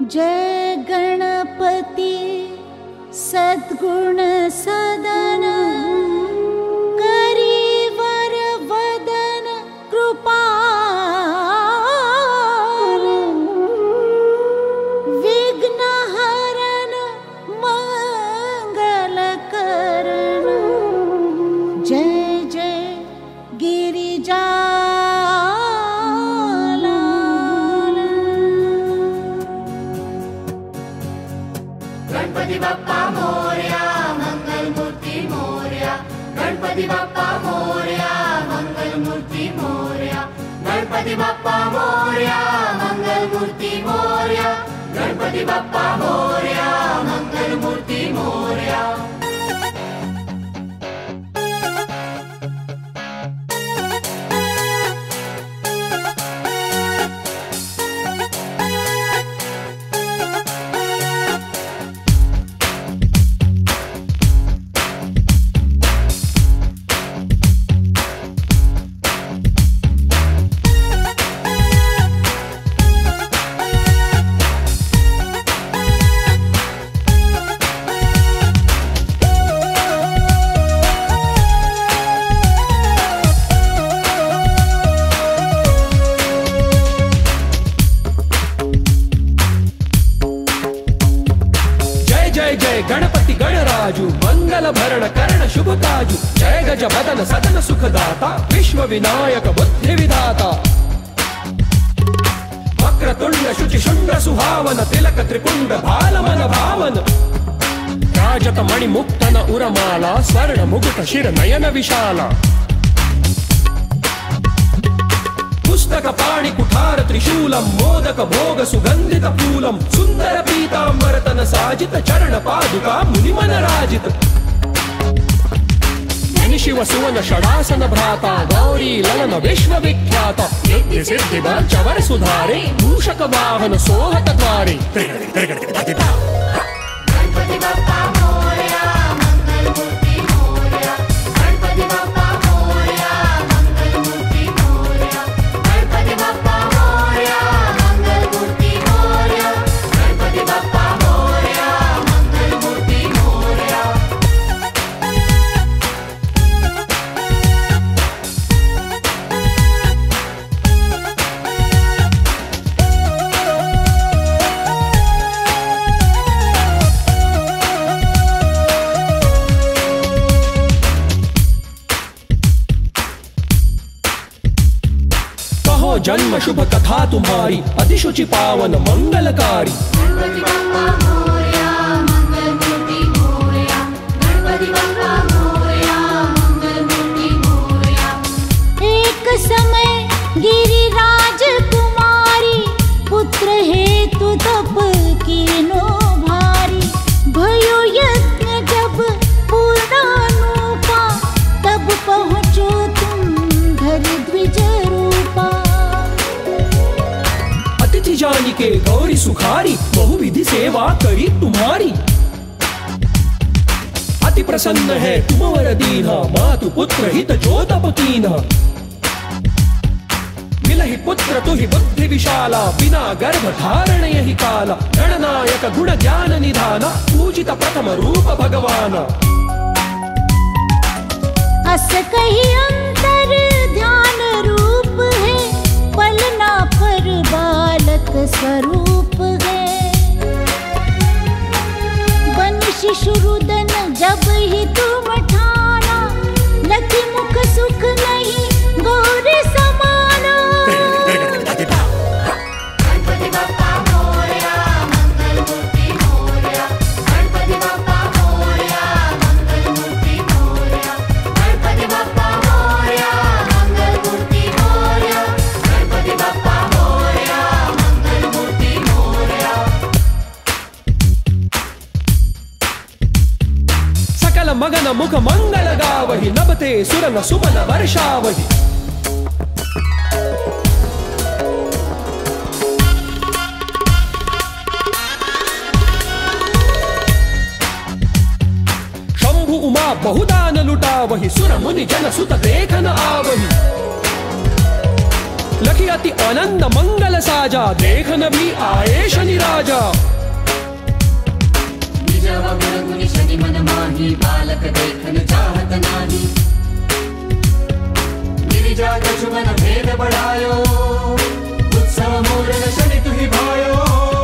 जय गणपति सद्गुण सदन करीवर वदन कृपाल विघ्न हरन मंगल करण जय जय गिरिजा गणपति बप्पा मोरया मंगल मूर्ति मोरया गणपति बप्पा मोरया मंगल मूर्ति मोरया गणपति बप्पा मोरया मंगल मूर्ति मोरया गणपति बप्पा मोरया मंगल मूर्ति मोरया। जय गणपति गणराजु मंगल भरण करण शुभ काजु जय गज बदन सदन सुखदाता विश्व विनायक बुद्धि विधाता वक्रतुंड शुचि शुंड सुहावन तिलक त्रिपुंड भालमन भावन राजत मणि मुक्तन उरमाला स्वर्ण मुकुट शिर नयन विशाला पुस्तक पाणि कुठार त्रिशूलम मोदक भोग सुगंधित फूलम सुंदर पीतांबर तन साजित चरण पादुका मुनिमन राजित शिव सुवन षडासन भ्राता गौरी ललन विश्व विख्यात नित्य सिद्धि चवर सुधारे मूषक वाहन सोहत द्वारे। गणपति बप्पा मोरया मंगल मूर्ति मोरया गणपति बप्पा मोरया मंगल मूर्ति मोरया गणपति बप्पा मोरया मंगल मूर्ति मोरया गणपति बप्पा मोरया मंगल मूर्ति मोरया। जन्म शुभ कथा तुम्हारी अतिशुचि पावन मंगलकारी गणपति बप्पा मोरया मंगल मूर्ति मोरया गणपति बप्पा मोरया मंगल मूर्ति मोरया। एक समय गिरिराज कुमारी पुत्र हेतु तप कीनो भारी भयो यज्ञ जब पूर्णानुपा तब पहुँचो तुम घर द्विज रूपा। अतिथि जानी के गौरी सुखारी बहुविधि सेवा करी तुम्हारी अति प्रसन्न है तुम वर दीना मातु पुत्र हित जो तप कीना मिलहि पुत्र तुहि बुद्धि विशाला बिना गर्भ धारण यही काला गणनायक गुण ज्ञान निधाना पूजित प्रथम रूप भगवान। अस कही अंतर ध्यान रूप है पलना पर बालक स्वरूप है बन शिशु रुदन जब ही तुम ठाना लखी मुख सुख नहीं गौरी समाना। गणपति बप्पा मोरया मंगल मूर्ति मोरया गणपति बप्पा मोरया मंगल मूर्ति मोरया गणपति बप्पा मोरया मंगल मूर्ति मोरया गणपति बप्पा मोरया मंगल मूर्ति मोरया। सकल मगन मुख मंगल गावहि नभते सुरन सुमन वर्षावहि शंभु उमा बहुदान लुटावहि सुर मुनि जन सुत देखन आवहि लखी अति आनंद मंगल साजा, देखन भी आए शनि राजा। निजवा गुण गुनि शनि मन माही, बालक देखन चाहत नाही। गिरिजा कछु मन भेद बढ़ायो, उत्सव मूरन शनि तुहि भायो।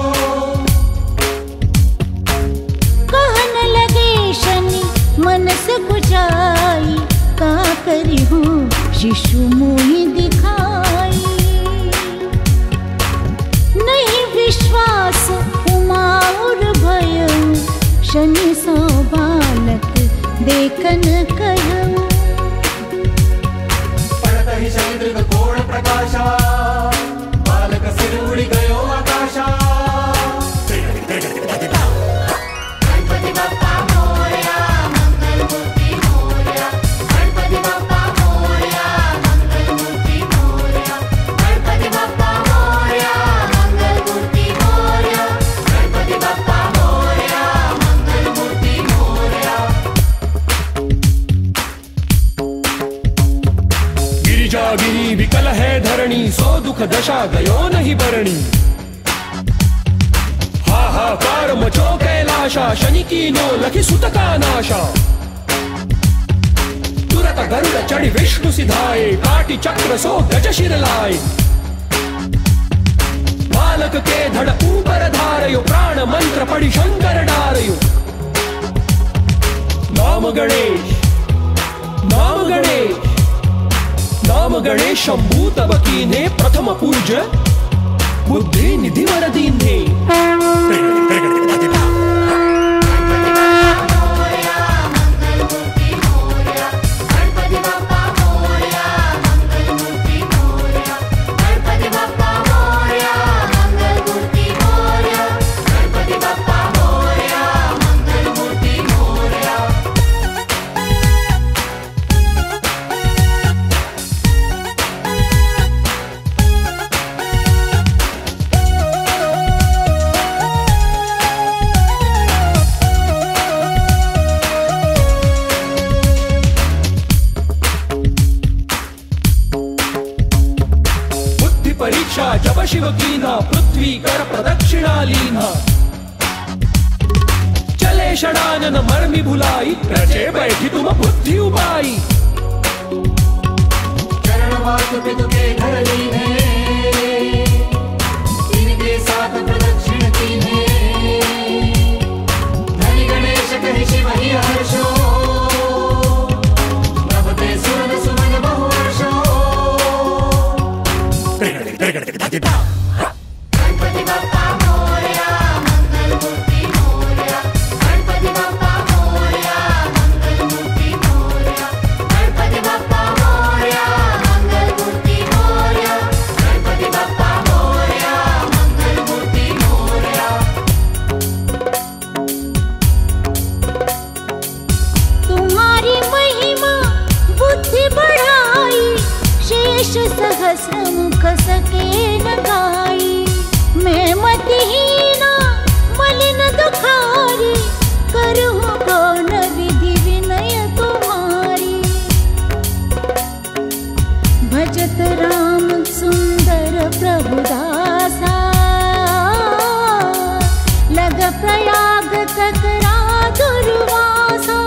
कहन लगे शनि मनस कुचाई, का करी हूँ शिशु मोहि दिखाई। नहीं विश्वास उमा और भय, शनि सो बालक देखन कहूँ। पड़त ही शनि दृग कोण प्रकाशा, बालक सिर उड़ी गयो आकाशा। गणपति बप्पा मोरया, मंगल मूर्ति मोरया। गणपति बप्पा मोरया, मंगल मूर्ति मोरया। गणपति बप्पा मोरया, मंगल मूर्ति मोरया। गणपति बप्पा मोरया, मंगल मूर्ति मोरया। गिरिजा गिरी विकल है धरणी, सो दुख दशा गयो नहीं बरणी। हाहाकार मचो कैलाशा, शनि की नो लखी सुत का नाशा। तुरत गरुड़ चढ़ी विष्णु सिधाए, काटी चक्र सो गज शिर लाए। बालक के धड़ ऊपर धारयो, प्राण मंत्र पढ़ी शंकर डारयो। नाम गणेश, नाम गणेश, नाम गणेश शंभू तब कीने, प्रथम पूज्य बुद्धि निधि वर दीन्हे। परीक्षा जब शिव कीना, पृथ्वी कर प्रदक्षिणा लीना। चले षडानन मर्मि भुलाई, रचे बैठी तुम बुद्धि उपाई। चरण वासु पितु के घर लीने, इनके साथ प्रदक्षिण कीने। धनि गणेश कहि शिव ही हर्षो, नभते सुरन सुमन बहु वर्षो। गणपति बप्पा मोरया, मंगल मूर्ति मोरया। गणपति बप्पा मोरया, मंगल मूर्ति मोरया। गणपति बप्पा मोरया, मंगल मूर्ति मोरया। गणपति बप्पा मोरया, मंगल मूर्ति मोरया। तुम्हारी महिमा बुद्धि बढ़ाई, शेष सहस्र मुख सके न गाई। मैं मतिहीना मलिन दुखारी, करूँ कौन विधि विनय तुम्हारी। भजत राम सुंदर प्रभुदासा, लग प्रयाग ककरा दुर्वासा।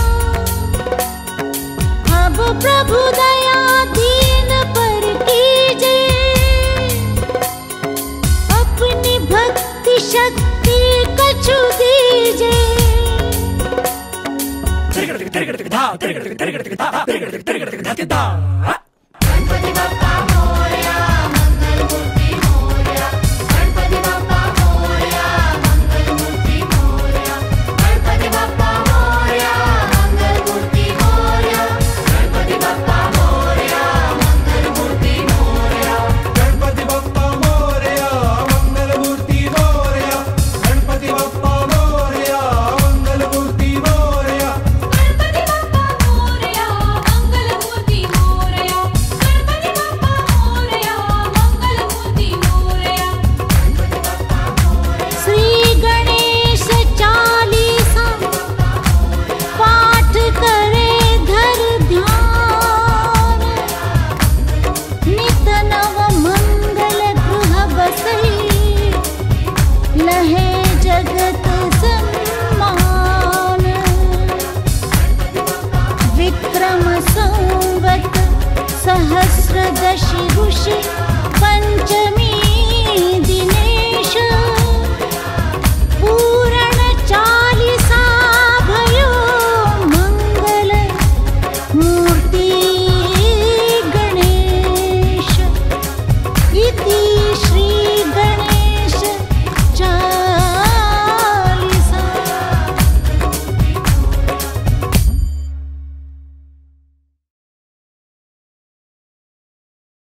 अब प्रभु दया दीन पर कीजे, अपनी भक्ति शक्ति कछु दीजे। गणपति बप्पा मोरया, मंगल मूर्ति मोरया। गणपति बप्पा मोरया, मंगल मूर्ति मोरया। गणपति बप्पा मोरया, मंगल मूर्ति मोरया। गणपति बप्पा मोरया, मंगल मूर्ति मोरया। गणपति बप्पा मोरया, मंगल मूर्ति मोरया। गणपति बप्पा मोरया, मंगल मूर्ति मोरया। गणपति बप्पा मोरया, मंगल मूर्ति मोरया। नाम संवत सहस्रदशि ऋषि पंचमी